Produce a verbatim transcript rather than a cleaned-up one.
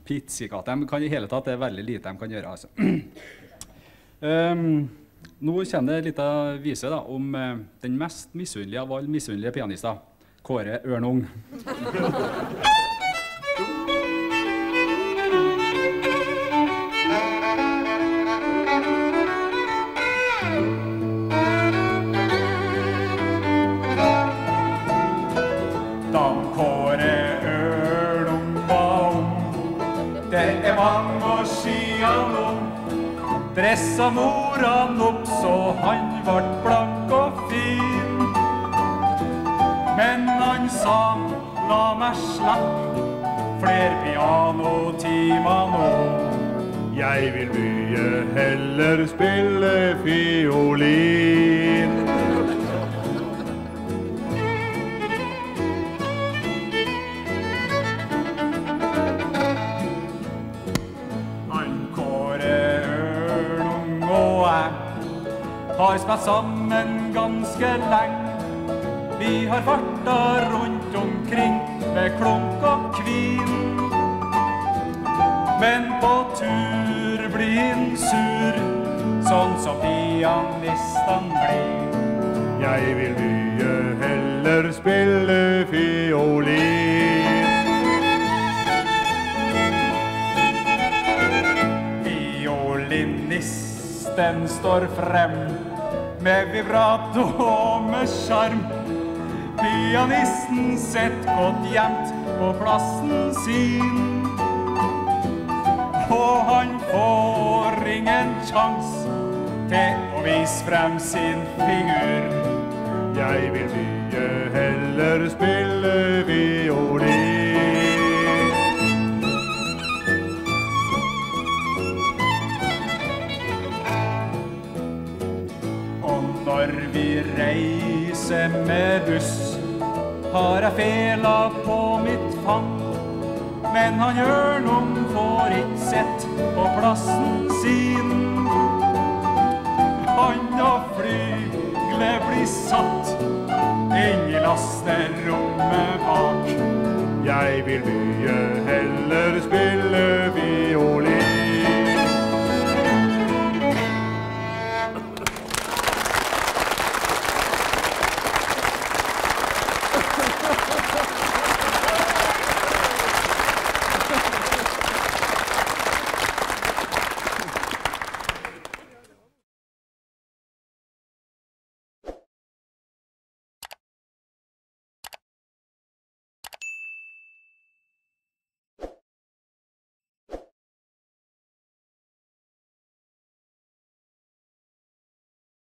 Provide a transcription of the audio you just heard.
Pizzicato. De kan i hele tatt, det er veldig lite de kan gjøre, altså. um, nå kommer det litt av vise da, om uh, den mest misunnelige av alle misunnelige pianister, Kåre Ørnung. Dressa moran opp så han vart blank og fin. Men han sa, la meg slapp fler pianotimer nå. Jeg vil mye heller spille fiolin. Har spilt sammen ganske lenge. Vi har farta rundt omkring med klunk og kvin. Men på tur blir han sur, sånn som pianisten blir. Jeg vil mye heller spille fiolin. Violinisten står frem med vibrato og med charm. Pianisten sett godt gjemt på plassen sin. Og han får ingen sjans til å vise frem sin figur. Jeg vil mye heller spille violin. Og når vi reiser med buss, har jeg fela på mitt fang. Men han Ørnung får ikke sett på plassen sin. Han og flygelet blir satt inn i lasterommet bak. Jeg vil mye